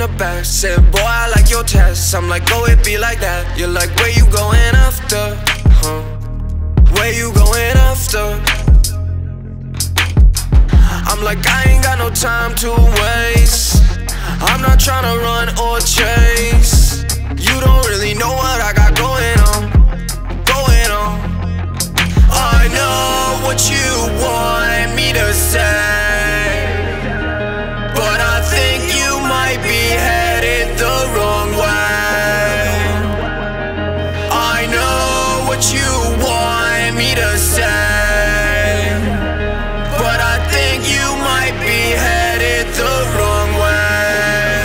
the back. Said, boy, I like your test. I'm like, oh, it be like that. You're like, where you going after? Where you going after? I'm like, I ain't got no time to waste. I'm not tryna run or chase. You don't really know what I got going on. I know what you want me to say, but I think you might be headed the wrong way. I know what you want me to say, but I think you might be headed the wrong way.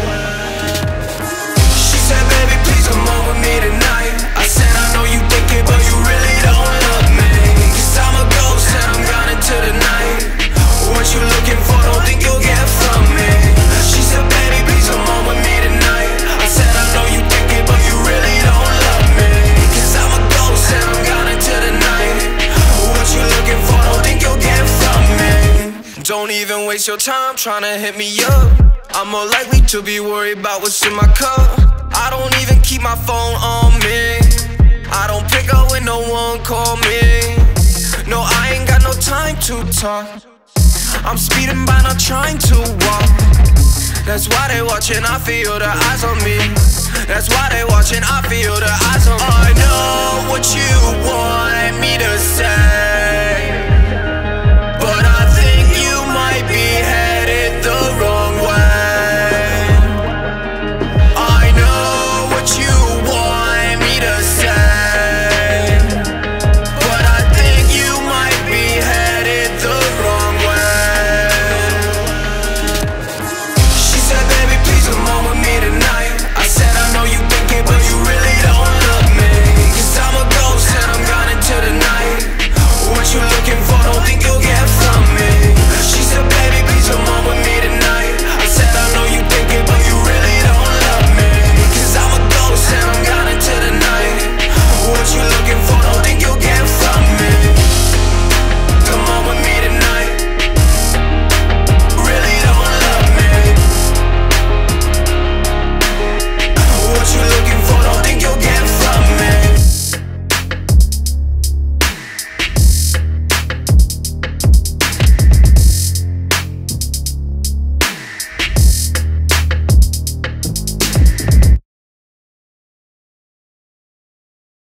She said, baby, please come on with me tonight. I said, I know you think it, but you really don't love me. Cause I'm a ghost and I'm gone into the night. What you looking for, don't think you'll get from me. She said, baby, please come on with me tonight. I said, I know you think it, but you really don't love me. Cause I'm a ghost and I'm gone into the night. What you looking for, don't think you'll get from me. Don't even waste your time trying to hit me up. I'm more likely to be worried about what's in my cup. I don't even keep my phone on me. I don't pick up when no one call me. No, I ain't got no time to talk. I'm speeding by, not trying to walk. That's why they watching, I feel the eyes on me. That's why they watching, I feel the eyes on me.